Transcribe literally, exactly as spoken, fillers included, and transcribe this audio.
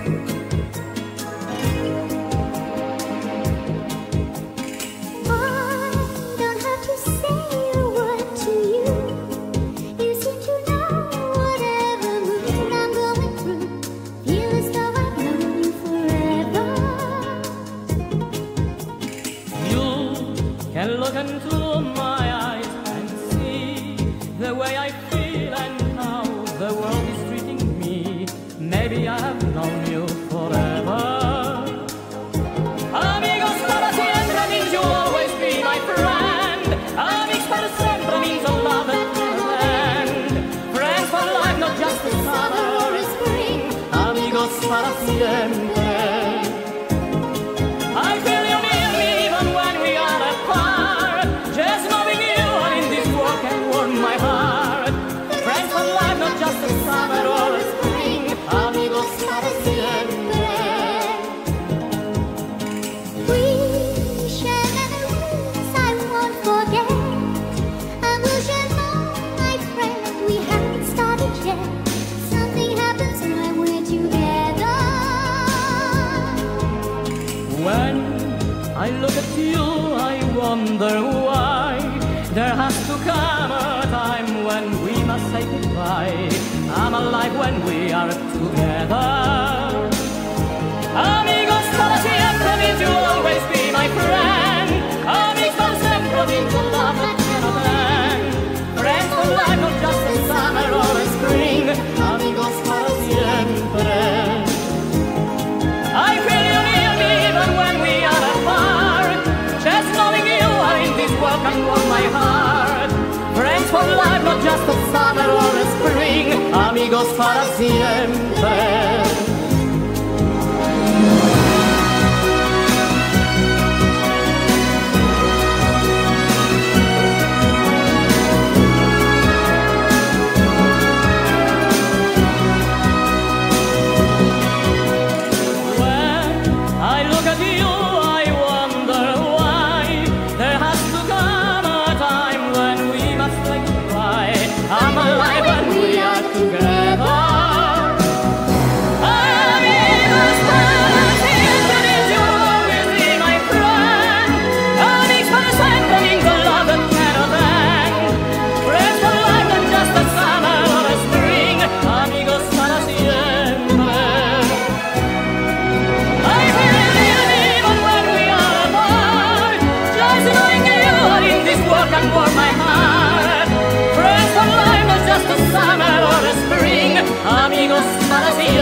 Maybe I have known you forever. Amigos para siempre means you'll always be my friend. Amigos para siempre means a love that never ends. Friends for life, not just a summer or a spring. Amigos para siempre. I feel you near me even when we are apart. Just knowing you are in this world can warm my heart. Friends for life, not just a summer or a spring. Amigos para siempre. We share memories I won't forget, and we'll share more, my friend. We haven't started yet. Something happens when we're together. When I look at you, I wonder why there has to come a time when we must say goodbye. I'm alive when we are together. Amigos para siempre means you'll always be my friend. Amigos para siempre means a love that cannot end. Friends for life, not just in summer or in spring. Amigos para siempre. I feel you near me even when we are apart. Just knowing you are in this world can warm my heart. Friends for life, not just a summer or a spring. Amigos para siempre. When I look at you, I wonder why there has to come a time when we must say goodbye. I'm alive when we are together. Amigos para siempre means you'll always be my friend. Amigos para siempre means a love that cannot end. Friends for life, not just a summer or a spring. Amigos para siempre. I feel you even when we are apart. Just knowing you are in this world can warm my heart. Friends for life, not just a summer or a spring. Amigos para siempre.